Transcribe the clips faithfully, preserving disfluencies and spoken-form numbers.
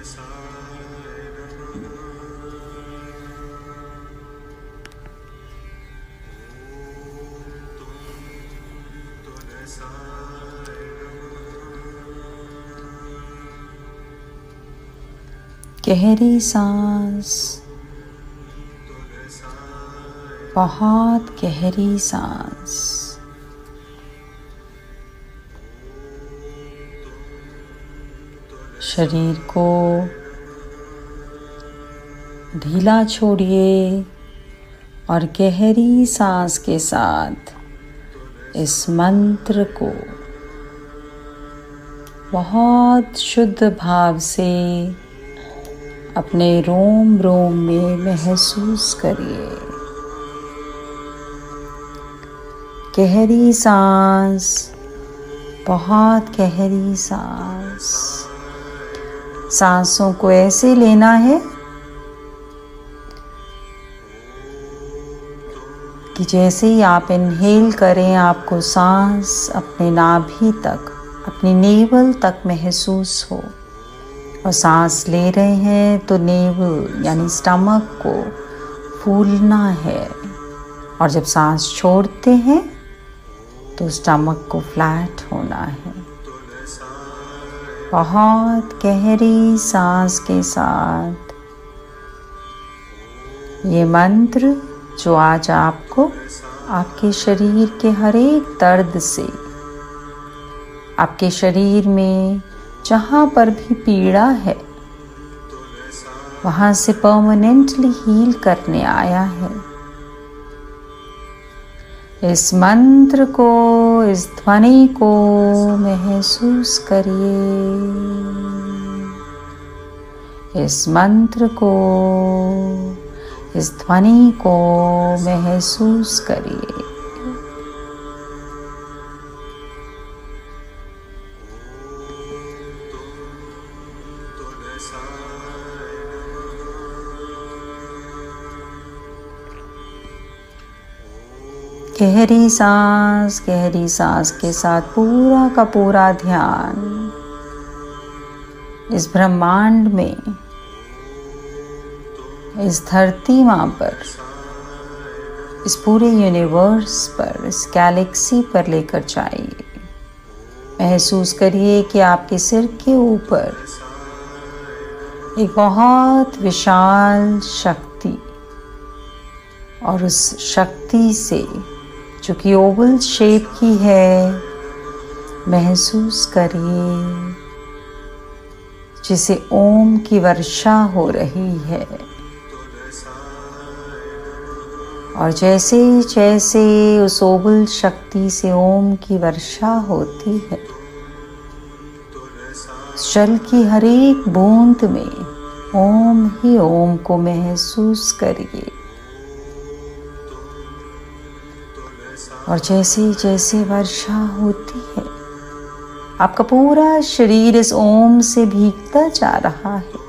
गहरी सांस, बहुत गहरी सांस। शरीर को ढीला छोड़िए और गहरी सांस के साथ इस मंत्र को बहुत शुद्ध भाव से अपने रोम रोम में महसूस करिए। गहरी सांस, बहुत गहरी सांस। सांसों को ऐसे लेना है कि जैसे ही आप इनहेल करें आपको सांस अपने नाभि तक, अपनी नेवल तक महसूस हो, और सांस ले रहे हैं तो नेवल यानी स्टमक को फूलना है, और जब सांस छोड़ते हैं तो स्टमक को फ्लैट होना है। बहुत गहरी सांस के साथ ये मंत्र जो आज आपको आपके शरीर के हर एक दर्द से, आपके शरीर में जहाँ पर भी पीड़ा है वहाँ से परमानेंटली हील करने आया है। इस मंत्र को, इस ध्वनि को महसूस करिए। इस मंत्र को, इस ध्वनि को महसूस करिए। गहरी सांस, गहरी सांस के साथ पूरा का पूरा ध्यान इस ब्रह्मांड में, इस धरती माँ पर, इस पूरे यूनिवर्स पर, इस गैलेक्सी पर लेकर जाइए। महसूस करिए कि आपके सिर के ऊपर एक बहुत विशाल शक्ति, और उस शक्ति से जो कि ओवल शेप की है, महसूस करिए जिसे ओम की वर्षा हो रही है। और जैसे जैसे उस ओवल शक्ति से ओम की वर्षा होती है, जल की हर एक बूंद में ओम ही ओम को महसूस करिए। और जैसे जैसे वर्षा होती है आपका पूरा शरीर इस ओम से भीगता जा रहा है।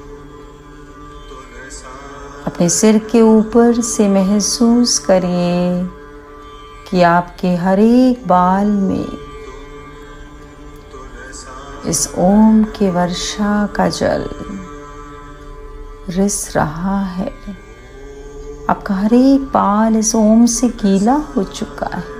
अपने सिर के ऊपर से महसूस करिए कि आपके हर एक बाल में इस ओम के वर्षा का जल रिस रहा है। आपका हर एक बाल इस ओम से गीला हो चुका है,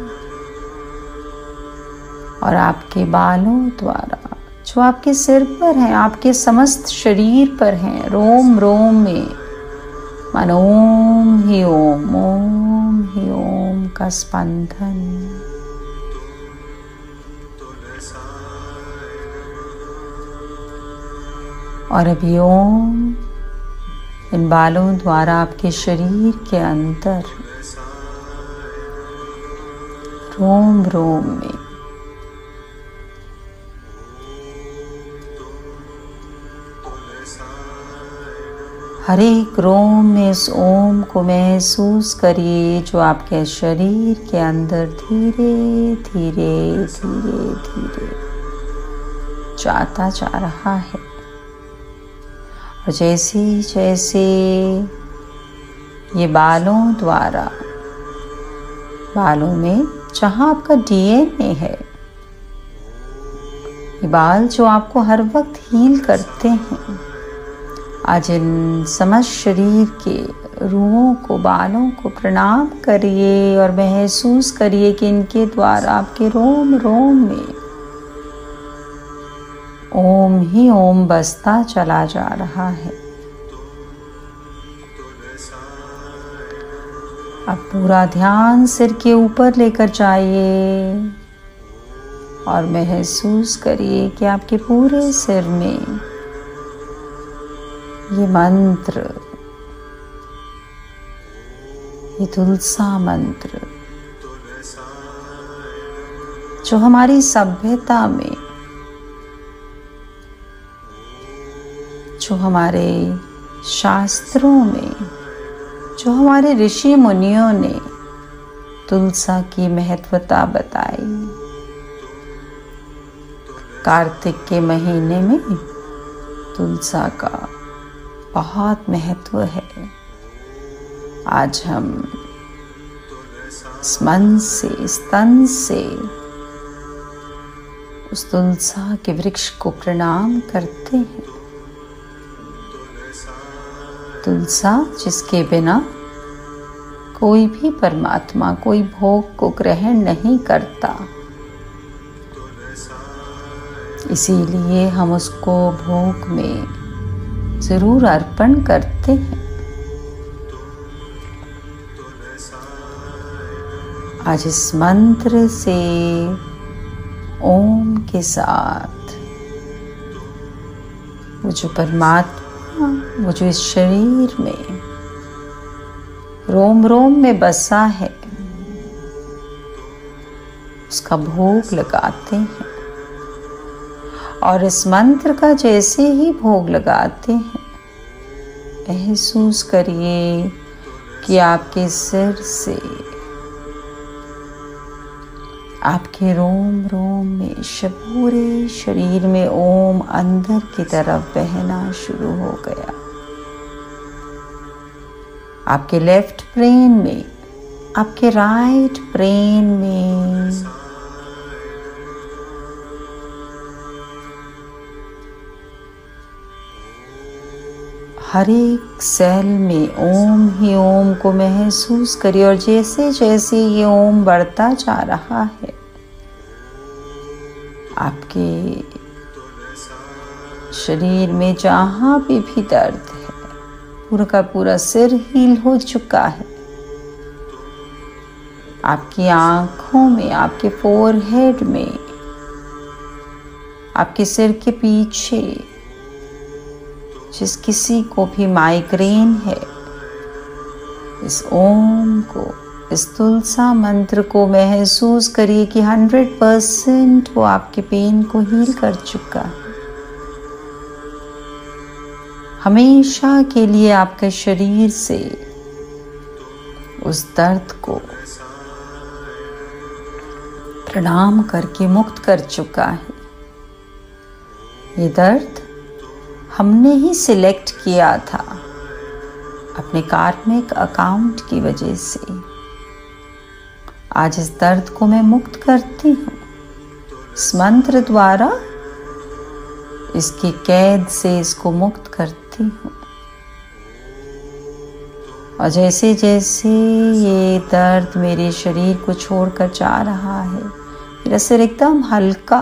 और आपके बालों द्वारा जो आपके सिर पर हैं, आपके समस्त शरीर पर हैं, रोम रोम में मानो ओम ही ओम, ओम ही ओम का स्पंदन। और अभी ओम इन बालों द्वारा आपके शरीर के अंदर रोम रोम में हर एक रोम में इस ओम को महसूस करिए जो आपके शरीर के अंदर धीरे धीरे धीरे धीरे जाता जा रहा है। और जैसे जैसे ये बालों द्वारा, बालों में जहाँ आपका डीएनए है, ये बाल जो आपको हर वक्त हील करते हैं, आज इन समस्त शरीर के रूहों को, बालों को प्रणाम करिए और महसूस करिए कि इनके द्वारा आपके रोम रोम में ओम ही ओम बसता चला जा रहा है। अब पूरा ध्यान सिर के ऊपर लेकर जाइए और महसूस करिए कि आपके पूरे सिर में ये मंत्र, ये तुलसा मंत्र जो हमारी सभ्यता में, जो हमारे शास्त्रों में, जो हमारे ऋषि मुनियों ने तुलसा की महत्वता बताई। कार्तिक के महीने में तुलसा का बहुत महत्व है। आज हम इस मन से, इस तन से उस तुलसा के वृक्ष को प्रणाम करते हैं। तुलसा जिसके बिना कोई भी परमात्मा, कोई भोग को ग्रहण नहीं करता, इसीलिए हम उसको भोग में जरूर अर्पण करते हैं। आज इस मंत्र से, ओम के साथ, वो जो परमात्मा, वो जो इस शरीर में रोम रोम में बसा है, उसका भोग लगाते हैं। और इस मंत्र का जैसे ही भोग लगाते हैं, महसूस करिए कि आपके सिर से, आपके रोम रोम में, पूरे शरीर में ओम अंदर की तरफ बहना शुरू हो गया। आपके लेफ्ट ब्रेन में, आपके राइट ब्रेन में हर एक सेल में ओम ही ओम को महसूस करिए। और जैसे जैसे ये ओम बढ़ता जा रहा है, आपके शरीर में जहाँ पे भी दर्द है, पूरा का पूरा सिर हील हो चुका है। आपकी आंखों में, आपके फोरहेड में, आपके सिर के पीछे जिस किसी को भी माइग्रेन है, इस ओम को, इस तुलसा मंत्र को महसूस करिए कि हंड्रेड परसेंट वो आपके पेन को हील कर चुका है। हमेशा के लिए आपके शरीर से उस दर्द को प्रणाम करके मुक्त कर चुका है। ये दर्द हमने ही सिलेक्ट किया था अपने कार्मिक अकाउंट की वजह से। आज इस दर्द को मैं मुक्त करती हूँ इस मंत्र द्वारा, इसकी कैद से इसको मुक्त करती हूँ। और जैसे जैसे ये दर्द मेरे शरीर को छोड़कर जा रहा है, मेरा सिर एकदम हल्का,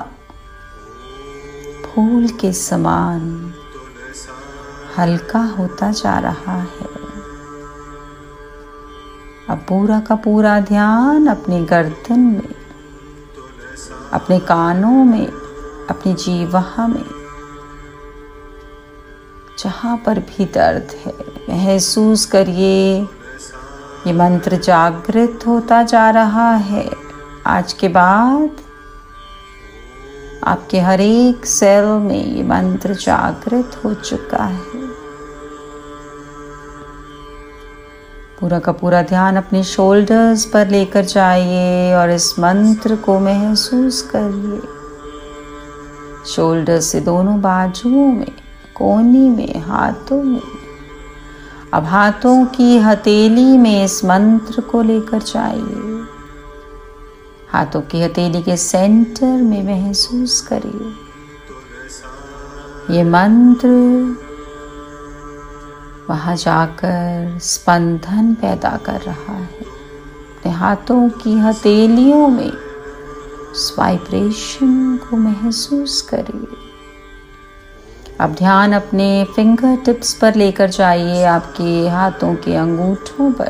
फूल के समान हल्का होता जा रहा है। अब पूरा का पूरा ध्यान अपने गर्दन में, अपने कानों में, अपनी जीवा में, जहाँ पर भी दर्द है, महसूस करिए ये मंत्र जागृत होता जा रहा है। आज के बाद आपके हर एक सेल में ये मंत्र जागृत हो चुका है। पूरा का पूरा ध्यान अपने शोल्डर्स पर लेकर जाइए और इस मंत्र को महसूस करिए। शोल्डर से दोनों बाजुओं में, कोहनी में, हाथों में। अब हाथों की हथेली में इस मंत्र को लेकर जाइए। हाथों की हथेली के सेंटर में महसूस करिए ये मंत्र वहाँ जाकर स्पंदन पैदा कर रहा है। अपने हाथों की हथेलियों में उस वाइब्रेशन को महसूस करिए। अब ध्यान अपने फिंगर टिप्स पर लेकर जाइए, आपके हाथों के अंगूठों पर।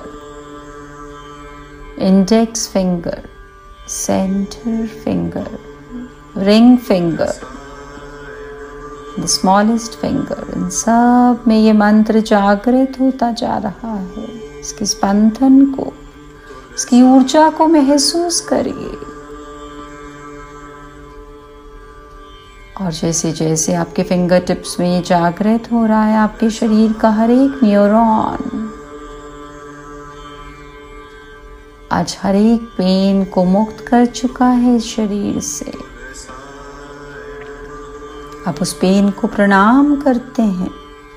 Index finger, centre finger, ring finger, the smallest finger, इन सब में ये मंत्र जागृत होता जा रहा है। इसके स्पंदन को, इसकी ऊर्जा को महसूस करिए। और जैसे जैसे आपके फिंगर टिप्स में ये जागृत हो रहा है, आपके शरीर का हर एक न्यूरॉन आज हर एक पेन को मुक्त कर चुका है इस शरीर से। आप उस पेन को प्रणाम करते हैं,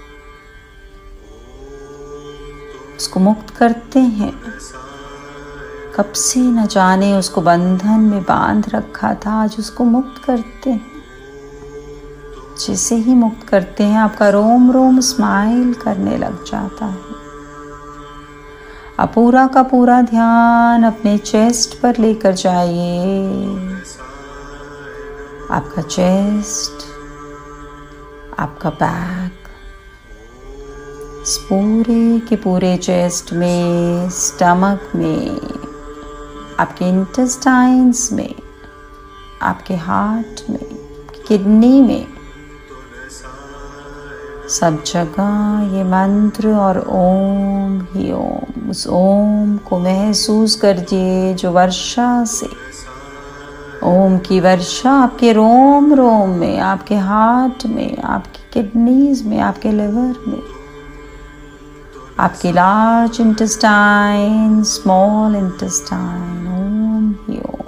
उसको मुक्त करते हैं। कब से न जाने उसको बंधन में बांध रखा था, आज उसको मुक्त करते हैं। जैसे ही मुक्त करते हैं, आपका रोम रोम स्माइल करने लग जाता है। आप पूरा का पूरा ध्यान अपने चेस्ट पर लेकर जाइए। आपका चेस्ट, आपका बैक, इस पूरे के पूरे चेस्ट में, स्टमक में, आपके इंटेस्टाइन्स में, आपके हार्ट में, किडनी में, सब जगह ये मंत्र और ओम ही ओम, उस ओम को महसूस करिए जो वर्षा से, ओम की वर्षा आपके रोम रोम में, आपके हार्ट में, आपकी किडनीज में, आपके लिवर में, आपके लार्ज इंटेस्टाइन, स्मॉल इंटेस्टाइन, ओम ही ओम।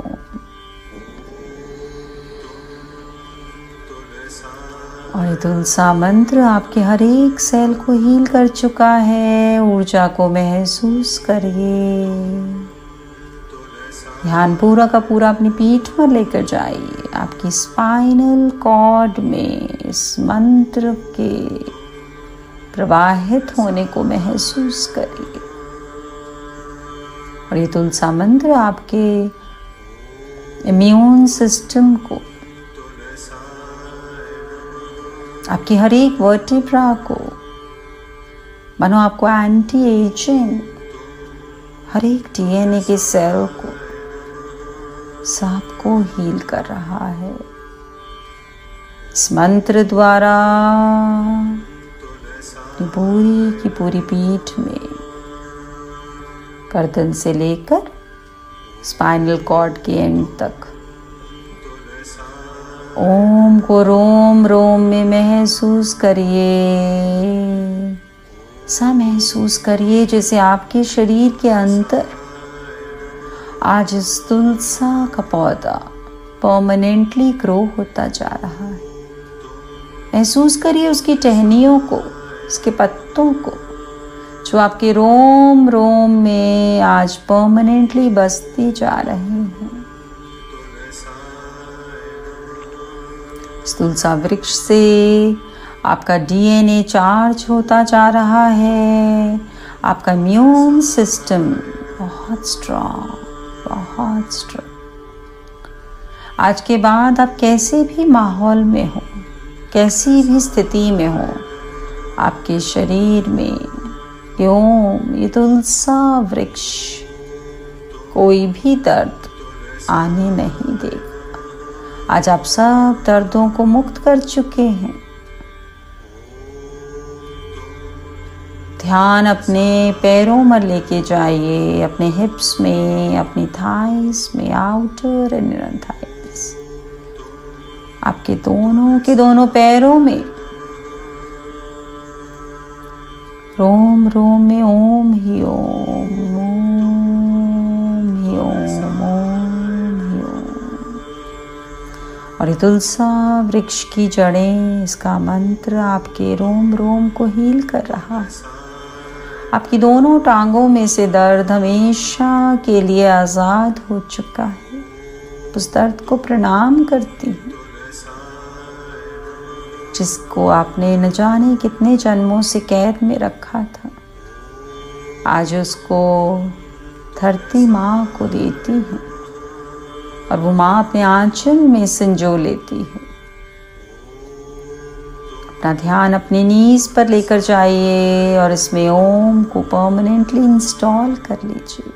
और ये तुलसा मंत्र आपके हर एक सेल को हील कर चुका है। ऊर्जा को महसूस करिए। ध्यान पूरा का पूरा अपनी पीठ पर लेकर जाइए। आपकी स्पाइनल कॉर्ड में इस मंत्र के प्रवाहित होने को महसूस करिए। और ये तुलसा मंत्र आपके इम्यून सिस्टम को, आपकी हर एक वर्टिब्रा को, मानो आपको एंटी एजिंग, हर एक डीएनए के सेल को, सबको हील कर रहा है। इस मंत्र द्वारा पूरी की पूरी पीठ में, गर्दन से लेकर स्पाइनल कॉर्ड के एंड तक ओम को रोम रोम में महसूस करिए। सा महसूस करिए जैसे आपके शरीर के अंदर आज इस तुलसा का पौधा परमानेंटली ग्रो होता जा रहा है। महसूस करिए उसकी टहनियों को, उसके पत्तों को, जो आपके रोम रोम में आज परमानेंटली बसती जा रही हैं। इस तुलसा वृक्ष से आपका डीएनए चार्ज होता जा रहा है। आपका इम्यून सिस्टम बहुत स्ट्रॉन्ग, बहुत स्ट्रॉन्ग। आज के बाद आप कैसे भी माहौल में हो, कैसी भी स्थिति में हो, आपके शरीर में ये ओम, ये तुलसा वृक्ष कोई भी दर्द आने नहीं देगा। आज आप सब दर्दों को मुक्त कर चुके हैं। ध्यान अपने पैरों में लेके जाइए, अपने हिप्स में, अपनी थाइस में, आउटर एंड इनर थाइस, आपके दोनों के दोनों पैरों में रोम रोम में ओम ही ओम, ओम ही ओम, ओम ही ओम। और ये तुलसा वृक्ष की जड़ें, इसका मंत्र आपके रोम रोम को हील कर रहा है। आपकी दोनों टांगों में से दर्द हमेशा के लिए आज़ाद हो चुका है। उस दर्द को प्रणाम करती हूँ। जिसको आपने न जाने कितने जन्मों से कैद में रखा था, आज उसको धरती माँ को देती है और वो माँ अपने आंचल में संजो लेती है। अपना ध्यान अपने नीज पर लेकर जाइए और इसमें ओम को परमानेंटली इंस्टॉल कर लीजिए।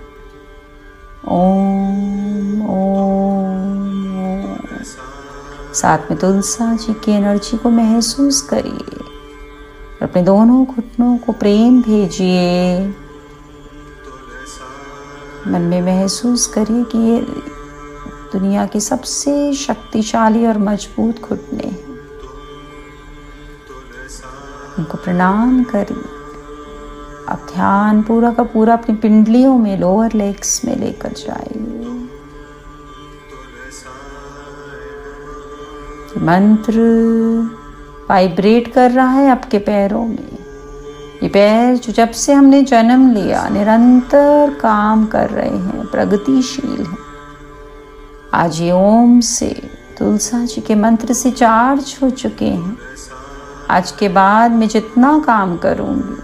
ओम ओम ओम। साथ में तुलसा जी की एनर्जी को महसूस करिए और अपने दोनों घुटनों को प्रेम भेजिए। मन में महसूस करिए कि ये दुनिया के सबसे शक्तिशाली और मजबूत घुटने हैं। उनको प्रणाम करिए। अब ध्यान पूरा का पूरा अपनी पिंडलियों में, लोअर लेग्स में लेकर जाइए। मंत्र वाइब्रेट कर रहा है आपके पैरों में। ये पैर जो जब से हमने जन्म लिया निरंतर काम कर रहे हैं, प्रगतिशील हैं। आज ये ओम से, तुलसा जी के मंत्र से चार्ज हो चुके हैं। आज के बाद मैं जितना काम करूंगी,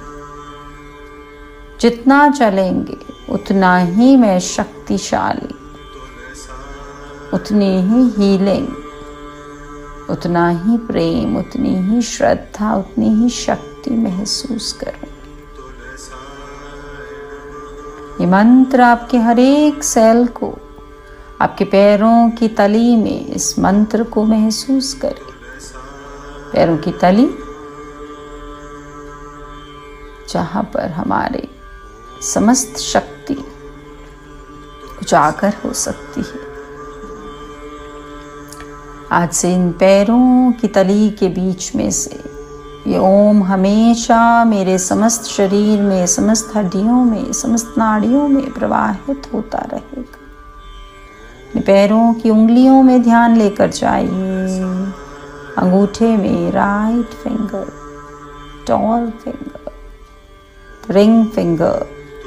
जितना चलेंगे, उतना ही मैं शक्तिशाली, उतनी ही हीलिंग, उतना ही प्रेम, उतनी ही श्रद्धा, उतनी ही शक्ति महसूस करूं। ये मंत्र आपके हर एक सेल को, आपके पैरों की तली में इस मंत्र को महसूस करें। पैरों की तली जहां पर हमारे समस्त शक्ति उजागर हो सकती है। आज से इन पैरों की तली के बीच में से ये ओम हमेशा मेरे समस्त शरीर में, समस्त हड्डियों में, समस्त नाड़ियों में प्रवाहित होता रहेगा। अपने पैरों की उंगलियों में ध्यान लेकर जाइए। अंगूठे में right finger, tall finger, ring finger,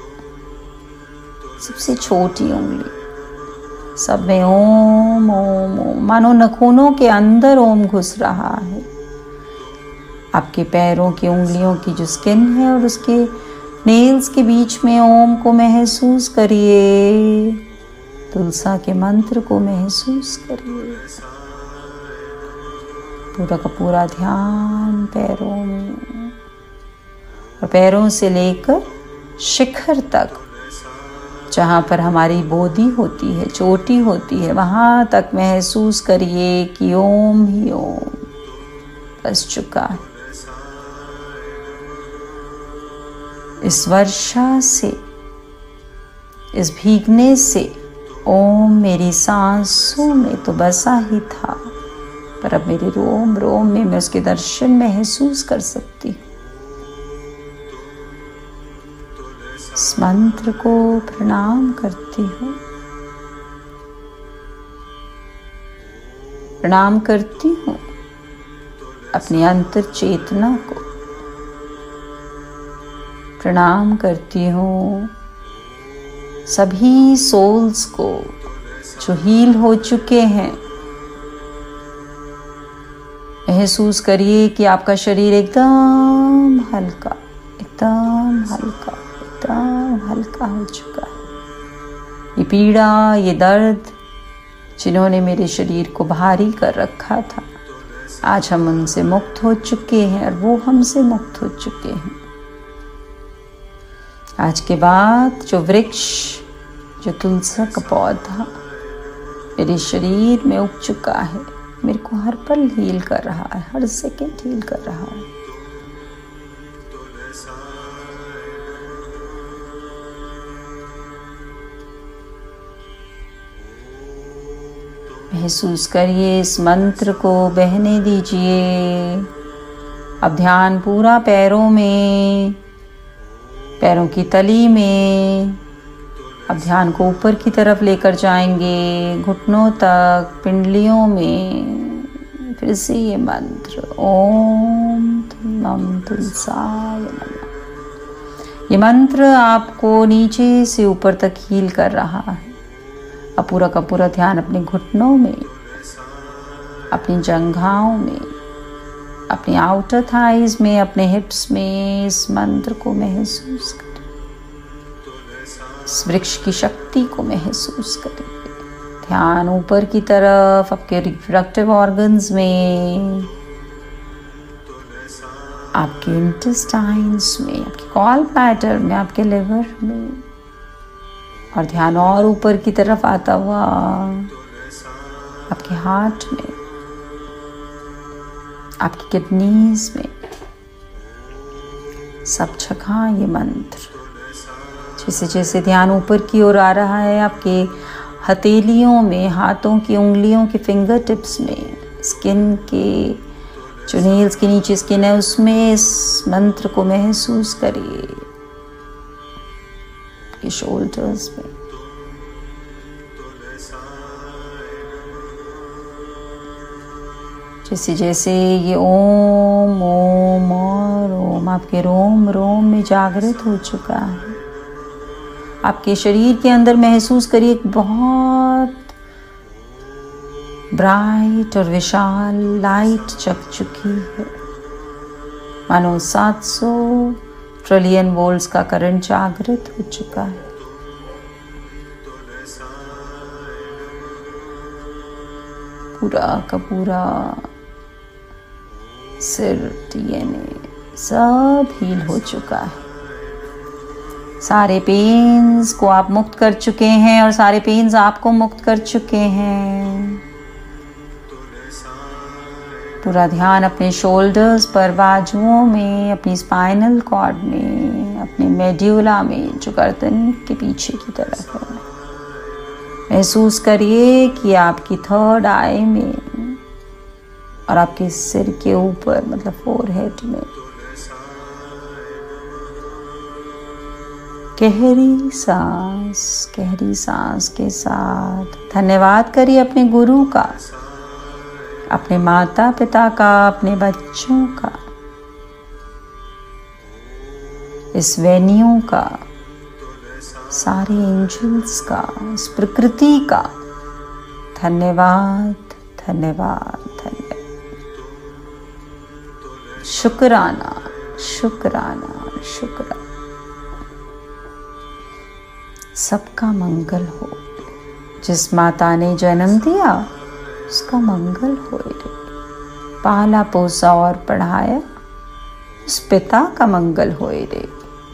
सबसे छोटी उंगली, सब में ओम ओम ओम। मानो नखूनों के अंदर ओम घुस रहा है। आपके पैरों की उंगलियों की जो स्किन है और उसके नेल्स के बीच में ओम को महसूस करिए। तुलसा के मंत्र को महसूस करिए। पूरा का पूरा ध्यान पैरों में, और पैरों से लेकर शिखर तक, जहाँ पर हमारी बोधी होती है, चोटी होती है, वहाँ तक महसूस करिए कि ओम ही ओम बस चुका है। इस वर्षा से, इस भीगने से ओम मेरी सांसों में तो बसा ही था, पर अब मेरे रोम रोम में मैं उसके दर्शन महसूस कर सकती हूँ। इस मंत्र को प्रणाम करती हूँ, प्रणाम करती हूँ अपनी अंतर चेतना को, प्रणाम करती हूँ सभी सोल्स को जो हील हो चुके हैं। महसूस करिए कि आपका शरीर एकदम हल्का, एकदम हल्का, एकदम हल्का हो चुका है। ये पीड़ा, ये दर्द जिन्होंने मेरे शरीर को भारी कर रखा था, आज हम उनसे मुक्त हो चुके हैं और वो हमसे मुक्त हो चुके हैं। आज के बाद जो वृक्ष, जो तुलसा का पौधा मेरे शरीर में उग चुका है, मेरे को हर पल हील कर रहा है, हर सेकंड हील कर रहा है। महसूस करिए, इस मंत्र को बहने दीजिए। अब ध्यान पूरा पैरों में, पैरों की तली में। अब ध्यान को ऊपर की तरफ लेकर जाएंगे, घुटनों तक, पिंडलियों में। फिर से ये मंत्र ओम नमः तुलसाय नमः। ये मंत्र आपको नीचे से ऊपर तक हील कर रहा है। अब पूरा का पूरा ध्यान अपने घुटनों में, अपनी जंघाओं में, अपने आउटर थाइज में, अपने हिप्स में इस मंत्र को महसूस करें, इस वृक्ष की शक्ति को महसूस करें। ध्यान ऊपर की तरफ आपके रिप्रोडक्टिव ऑर्गन्स में, आपके इंटेस्टाइन्स में, आपके गॉल ब्लैडर में, आपके लिवर में, और ध्यान और ऊपर की तरफ आता हुआ आपके हार्ट में, आपकी किडनीज में, सब जगह ये मंत्र। जैसे जैसे ध्यान ऊपर की ओर आ रहा है, आपके हथेलियों में, हाथों की उंगलियों के फिंगर टिप्स में, स्किन के जो नेल्स के नीचे स्किन है उसमें इस मंत्र को महसूस करिए, आपके शोल्डर्स में। जैसे जैसे ये ओम ओम और ओम आपके रोम रोम में जागृत हो चुका है, आपके शरीर के अंदर महसूस करिए एक बहुत ब्राइट और विशाल लाइट जग चुकी है। मानो सात सौ ट्रिलियन वोल्ट्स का करंट जागृत हो चुका है। पूरा का पूरा सिर, डीएनए सब हील हो चुका है। सारे पेन्स को आप मुक्त कर चुके हैं और सारे पेन्स आपको मुक्त कर चुके हैं। पूरा ध्यान अपने शोल्डर्स पर, बाजुओं में, अपनी स्पाइनल कॉर्ड में, अपने मेड्यूला में जो गर्दन के पीछे की तरफ है। महसूस करिए कि आपकी थर्ड आई में और आपके सिर के ऊपर, मतलब फोरहेड में गहरी सांस, गहरी सांस के साथ धन्यवाद करिए अपने गुरु का, अपने माता पिता का, अपने बच्चों का, इस वेन्यू का, सारे एंजल्स का, इस प्रकृति का। धन्यवाद, धन्यवाद, धन्यवाद। शुक्राना, शुक्राना, शुक्राना। सबका मंगल हो। जिस माता ने जन्म दिया उसका मंगल हो रे। पाला पोसा और पढ़ाया उस पिता का मंगल होए रे।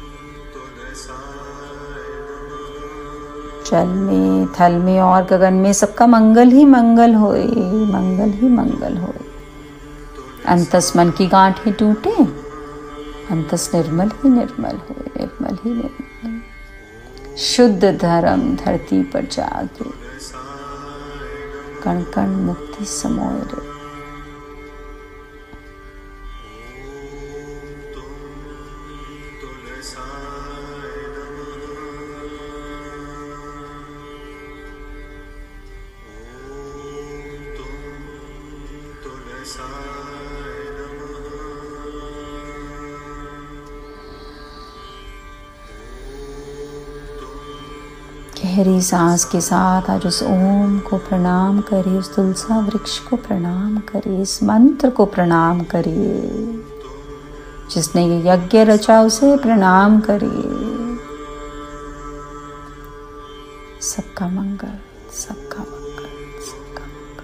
जल में, थल में और गगन में सबका मंगल ही मंगल होए, मंगल ही मंगल होए। अंतस मन की गांठें टूटे, अंतस निर्मल ही निर्मल होए, निर्मल ही निर्मल। शुद्ध धर्म धरती पर जागे, कण कण मुक्ति समोए रे। गहरी सांस के साथ आज उस ओम को प्रणाम करिए, उस तुलसा वृक्ष को प्रणाम करिए, इस मंत्र को प्रणाम करिए। जिसने ये यज्ञ रचा उसे प्रणाम करिए। सबका मंगल, सबका मंगल, सबका मंगल।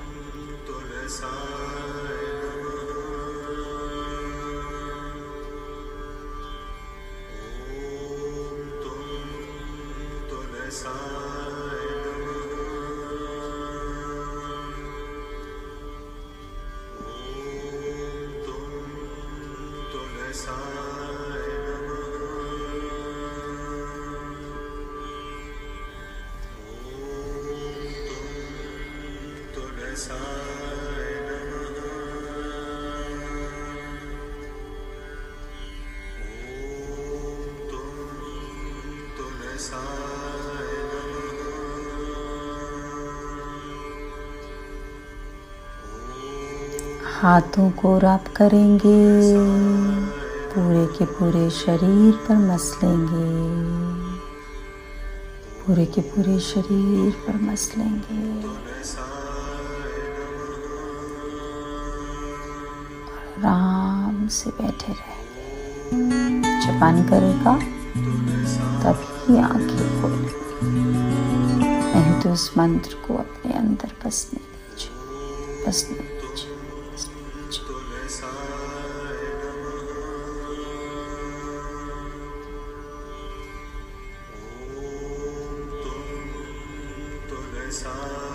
हाथों को रब करेंगे, पूरे के पूरे शरीर पर मसलेंगे, पूरे के पूरे शरीर पर मसलेंगे। राम आराम से बैठे रहेंगे। जब मन करेगा तभी आंखें खोलेंगे। नहीं तो इस मंत्र को अपने अंदर बसने दीजिए, बसने दीजिए, बसने दीजिए। Sa